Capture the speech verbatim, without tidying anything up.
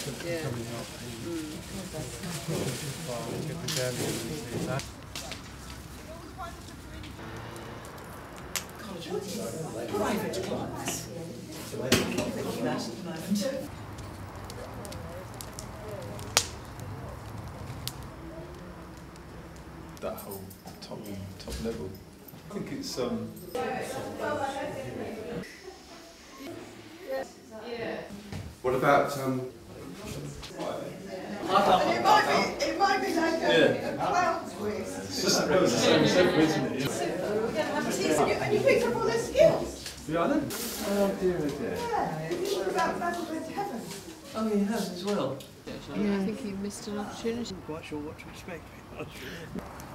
Yeah. Private class. So I think I'm thinking that at the moment. That whole top top level. I think it's um. What about um? It might be, it might be like a, a clown's quiz. It's just the same as ever, isn't it? We're going to have tea, and you, and you picked up all their skills. Yeah, I know. Oh dear, oh dear. Yeah, you talk about Battle with Heaven. Oh, he has as well. Yeah, I think he missed an opportunity. I'm quite sure what to expect.